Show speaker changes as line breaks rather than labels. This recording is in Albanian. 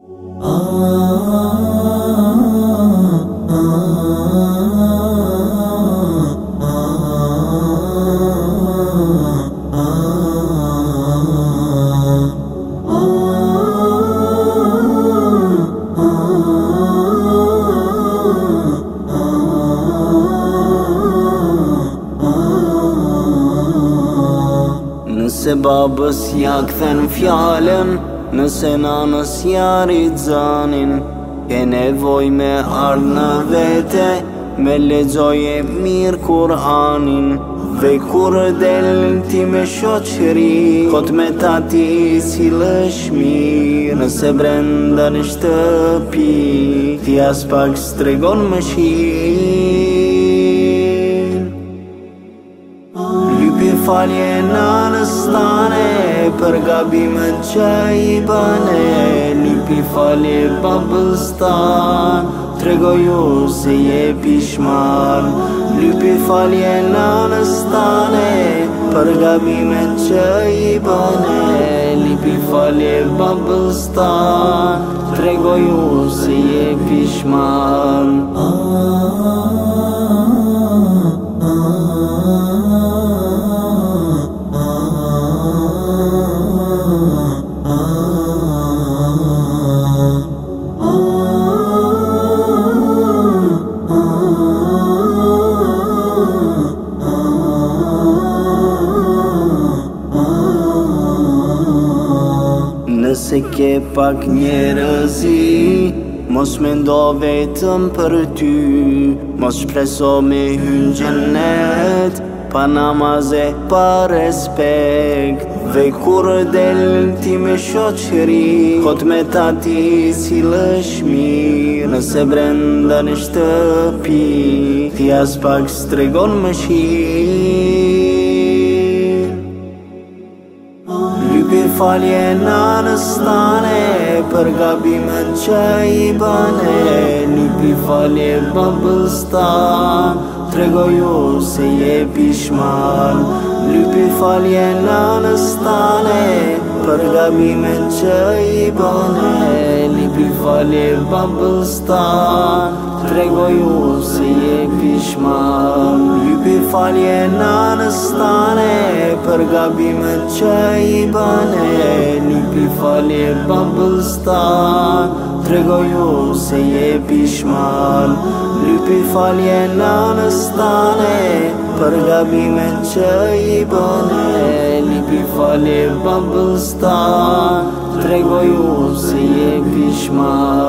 Nëse babës ja kthen fjallën, nëse nanës ja rrit zanin, ke nevoj me ardh në vete, me lexoje mirë Kur'anin. Dhe kur del ti me shoqëri, kot me tati si lëshmir. Nëse brenda në shtëpi, ti as pak s'tregon mëshirë. Lypi falje nanës tane, për gabimet që i bane. Lypi falje babës tanë, tregoju se je pishman. Lypi falje nanës tane, për gabimet që i bane. Lypi falje babës tanë, tregoju se je pishman. Nëse ke pak njerëzi, mos mendo vetëm për ty. Mos shpreso me hyn xhenet, pa namaze, pa respekt. Dhe kur del ti me shoqëri, kot me tati si lëshmir. Nëse brenda në shtëpi, ti as pak s'tregon mëshirë. Lypi falje nanës tane, për gabimet që i bane. Lypi falje babës tanë, tregoju se je pishman. Lypi falje nanës tane, për gabimet që i bane. Lypi falje babës tanë, tregoju se je pishman. Lypi falje nanës tane, për gabimet që i bane. Lypi falje babës tanë, tregoju se je pishman. Lypi falje nanës tane, për gabimet që i bane. Lypi falje babës tanë, tregoju se je pishman.